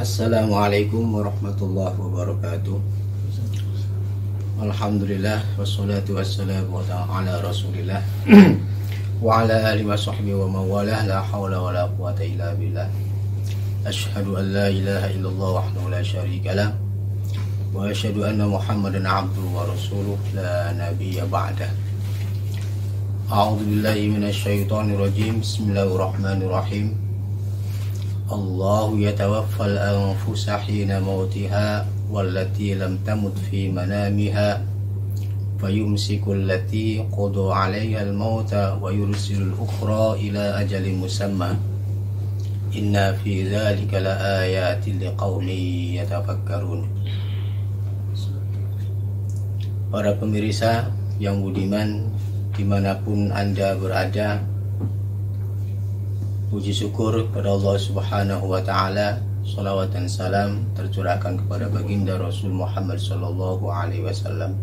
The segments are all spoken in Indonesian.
Assalamualaikum warahmatullahi wabarakatuh. Alhamdulillah wassalatu wassalamu ala rasulillah wa ala alihi wa sahbihi wa mawalah, la hawla wa la quwata illa billah. Ashhadu an la ilaha illallah wahdahu la syarika lah wa ashhadu anna Muhammadan abduhu wa rasuluh la nabiyya ba'dah. A'udzu billahi minasy syaithanir rajim. Bismillahirrahmanirrahim. Allahu yatawaffal anfusa hina mautiha wallati lam tamut fi manamiha fayumsiku allati qada 'alaiha al-mauta wa yursilul ukhra ila ajalin musamma. Inna fi dzalika laayatin liqaumin yatafakkarun. Para pemirsa yang budiman dimanapun Anda berada, puji syukur kepada Allah Subhanahu wa Ta'ala, salawat dan salam tercurahkan kepada baginda Rasul Muhammad Sallallahu Alaihi Wasallam.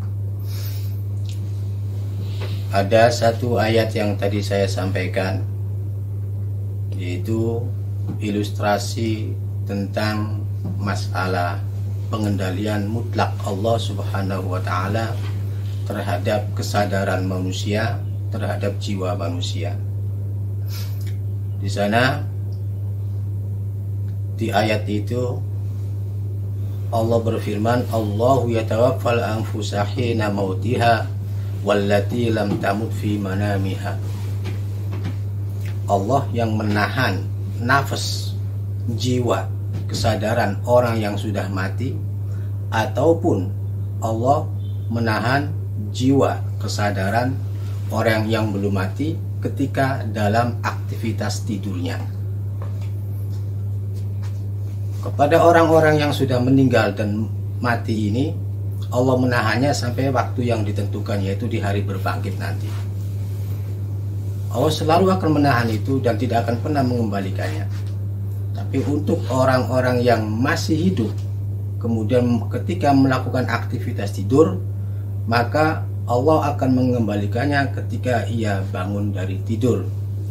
Ada satu ayat yang tadi saya sampaikan, yaitu ilustrasi tentang masalah pengendalian mutlak Allah Subhanahu wa Ta'ala terhadap kesadaran manusia, terhadap jiwa manusia. Di sana, di ayat itu Allah berfirman, Allahu yatawaffal anfusa hina mautiha wallati lam tamut fi manamiha. Allah yang menahan nafas, jiwa, kesadaran orang yang sudah mati, ataupun Allah menahan jiwa, kesadaran orang yang belum mati ketika dalam aktivitas tidurnya. Kepada orang-orang yang sudah meninggal dan mati ini, Allah menahannya sampai waktu yang ditentukan, yaitu di hari berbangkit nanti. Allah selalu akan menahan itu dan tidak akan pernah mengembalikannya. Tapi untuk orang-orang yang masih hidup, kemudian ketika melakukan aktivitas tidur, maka Allah akan mengembalikannya ketika ia bangun dari tidur.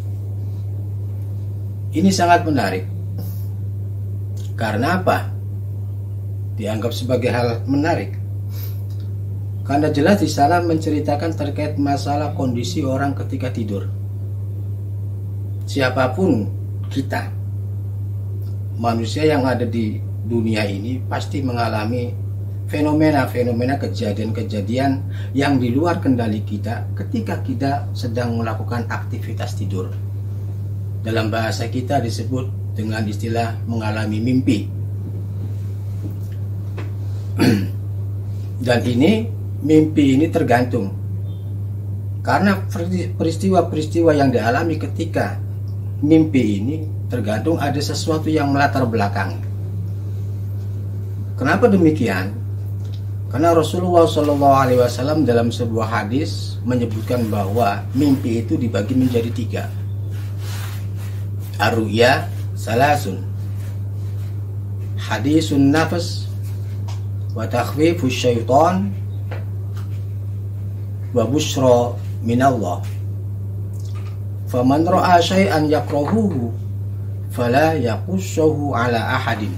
Ini sangat menarik. Karena apa? Dianggap sebagai hal menarik. Karena jelas di sana menceritakan terkait masalah kondisi orang ketika tidur. Siapapun kita, manusia yang ada di dunia ini pasti mengalami fenomena-fenomena, kejadian-kejadian yang di luar kendali kita ketika kita sedang melakukan aktivitas tidur. Dalam bahasa kita disebut dengan istilah mengalami mimpi. Dan mimpi ini tergantung, karena peristiwa-peristiwa yang dialami ketika mimpi ini tergantung ada sesuatu yang melatar belakang. Kenapa demikian? Karena Rasulullah SAW dalam sebuah hadis menyebutkan bahwa mimpi itu dibagi menjadi 3. Ar-ru'ya salasun, hadisun nafas, wa takhwifus syaitan, wa busyra minallah. Faman ra'a syai'an yakrahuhu fala yaqussuhu ala ahadin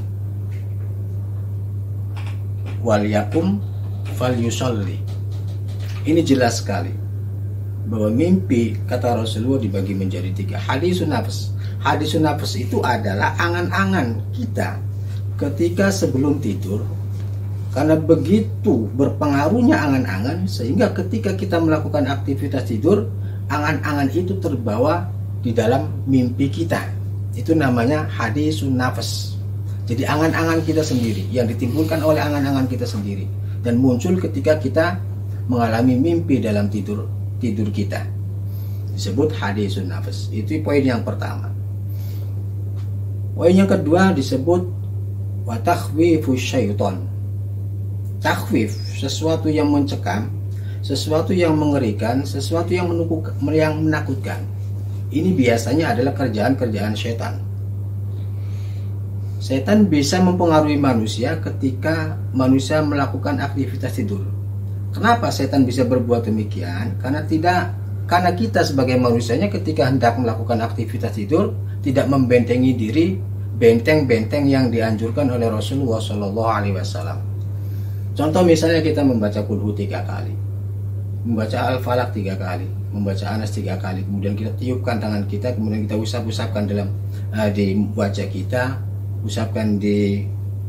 wal yakum fal yusalli. Ini jelas sekali bahwa mimpi, kata Rasulullah, dibagi menjadi 3. Hadisun nafas. Hadisun nafas itu adalah angan-angan kita ketika sebelum tidur. Karena begitu berpengaruhnya angan-angan, sehingga ketika kita melakukan aktivitas tidur, angan-angan itu terbawa di dalam mimpi kita. Itu namanya hadisun nafas. Jadi angan-angan kita sendiri yang ditimbulkan oleh angan-angan kita sendiri dan muncul ketika kita mengalami mimpi dalam tidur kita. Disebut hadisun nafas. Itu poin yang pertama. Poin yang kedua disebut wa takhwifus syaitan. Takhwif, sesuatu yang mencekam, sesuatu yang mengerikan, sesuatu yang menakutkan. Ini biasanya adalah kerjaan-kerjaan setan. Setan bisa mempengaruhi manusia ketika manusia melakukan aktivitas tidur. Kenapa setan bisa berbuat demikian? Karena kita sebagai manusianya ketika hendak melakukan aktivitas tidur tidak membentengi diri benteng-benteng yang dianjurkan oleh Rasulullah SAW. Contoh misalnya kita membaca Qul 3 kali, membaca Al-Falaq 3 kali, membaca Anas 3 kali, kemudian kita tiupkan tangan kita, kemudian kita usap-usapkan di wajah kita, usapkan di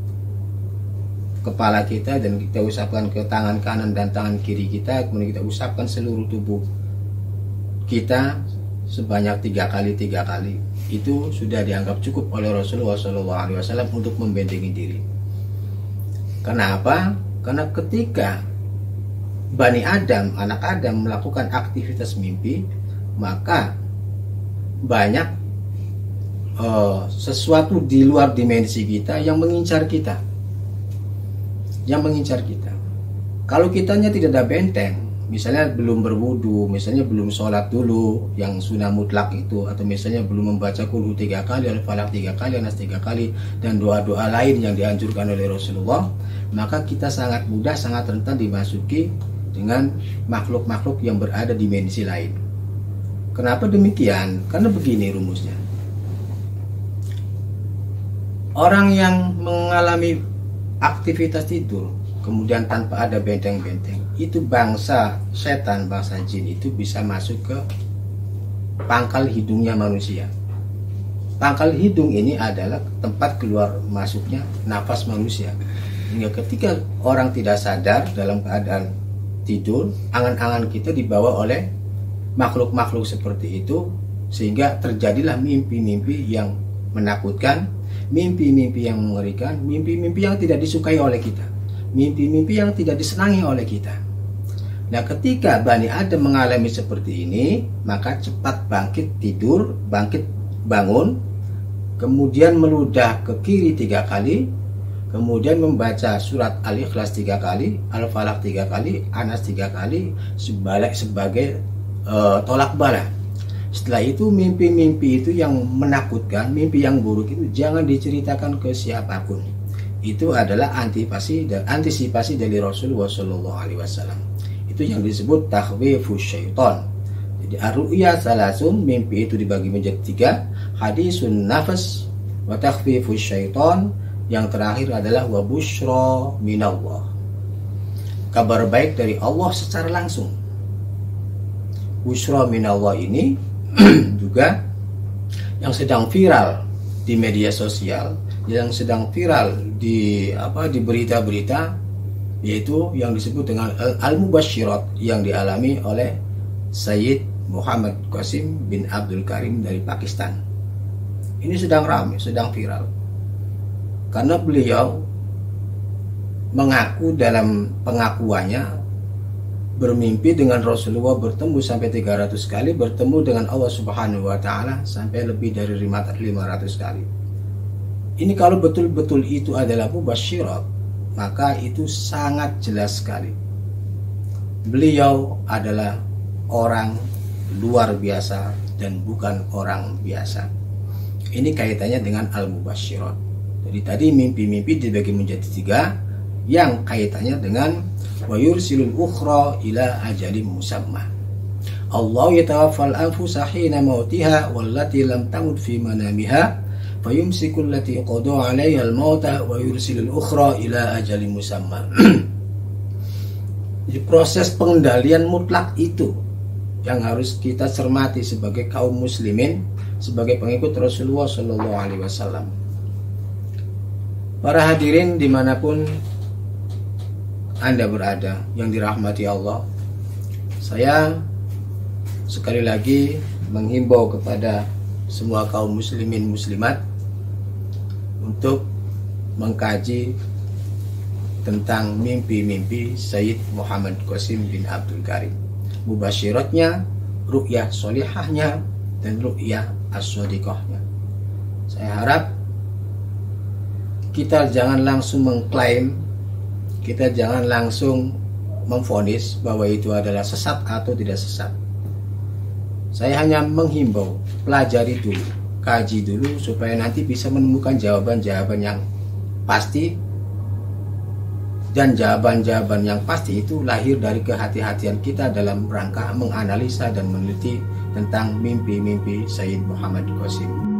kepala kita, dan kita usapkan ke tangan kanan dan tangan kiri kita, kemudian kita usapkan seluruh tubuh kita sebanyak 3 kali. Itu sudah dianggap cukup oleh Rasulullah SAW untuk membentengi diri. Kenapa? Karena ketika Bani Adam, anak Adam melakukan aktivitas mimpi, maka banyak sesuatu di luar dimensi kita yang mengincar kita. Kalau kitanya tidak ada benteng, misalnya belum berwudu, misalnya belum sholat dulu yang sunnah mutlak itu, atau misalnya belum membaca Qul 3 kali, Al-Falaq 3 kali, Anas 3 kali, dan doa-doa lain yang dianjurkan oleh Rasulullah, maka kita sangat mudah, sangat rentan dimasuki dengan makhluk-makhluk yang berada di dimensi lain. Kenapa demikian? Karena begini rumusnya. Orang yang mengalami aktivitas tidur kemudian tanpa ada benteng-benteng, itu bangsa setan, bangsa jin itu bisa masuk ke pangkal hidungnya manusia. Pangkal hidung ini adalah tempat keluar masuknya nafas manusia. Hingga ketika orang tidak sadar dalam keadaan tidur, angan-angan kita dibawa oleh makhluk-makhluk seperti itu, sehingga terjadilah mimpi-mimpi yang menakutkan, mimpi-mimpi yang mengerikan, mimpi-mimpi yang tidak disukai oleh kita, mimpi-mimpi yang tidak disenangi oleh kita. Nah, ketika Bani Adam mengalami seperti ini, maka cepat bangkit tidur, bangkit bangun, kemudian meludah ke kiri 3 kali, kemudian membaca surat Al-Ikhlas 3 kali, Al-Falaq 3 kali, Anas 3 kali sebagai tolak bala. Setelah itu mimpi-mimpi itu yang menakutkan, mimpi yang buruk itu jangan diceritakan ke siapapun. Itu adalah antisipasi dari Rasulullah SAW. Itu yang disebut takhwifus syaitan. Jadi ar-ru'ya salasun, mimpi itu dibagi menjadi 3, hadisun nafas wa takhwifus syaitan, yang terakhir adalah wa busyra minallah, kabar baik dari Allah secara langsung. Busyra minallah ini juga yang sedang viral di media sosial, yang sedang viral di berita-berita, yaitu yang disebut dengan al-mubasyirat yang dialami oleh Sayyid Muhammad Qasim bin Abdul Karim dari Pakistan. Ini sedang ramai, sedang viral, karena beliau mengaku dalam pengakuannya bermimpi dengan Rasulullah bertemu sampai 300 kali, bertemu dengan Allah Subhanahu wa Ta'ala sampai lebih dari 500 kali. Ini kalau betul-betul itu adalah mubasyirat, maka itu sangat jelas sekali. Beliau adalah orang luar biasa dan bukan orang biasa. Ini kaitannya dengan al-mubasyirat. Jadi tadi mimpi-mimpi dibagi menjadi 3, yang kaitannya dengan wa yursilul ukhra ila ajalin musamma. Allah yatawaffal anfusa hina mautiha wallati lam tamut fi manamiha fayumsikul lati qada 'alaiha al-mauta wa yursilul ukhra ila ajalin musamma. Di proses pengendalian mutlak itu yang harus kita cermati sebagai kaum muslimin, sebagai pengikut Rasulullah SAW. Para hadirin dimanapun Anda berada yang dirahmati Allah, saya sekali lagi menghimbau kepada semua kaum muslimin muslimat untuk mengkaji tentang mimpi-mimpi Sayyid Muhammad Qasim bin Abdul Karim, mubasyiratnya, ru'yah solihahnya, dan ru'yah as-sadiqahnya. Saya harap kita jangan langsung mengklaim, kita jangan langsung memvonis bahwa itu adalah sesat atau tidak sesat. Saya hanya menghimbau, pelajari dulu, kaji dulu, supaya nanti bisa menemukan jawaban-jawaban yang pasti. Dan jawaban-jawaban yang pasti itu lahir dari kehati-hatian kita dalam rangka menganalisa dan meneliti tentang mimpi-mimpi Sayyid Muhammad Qasim.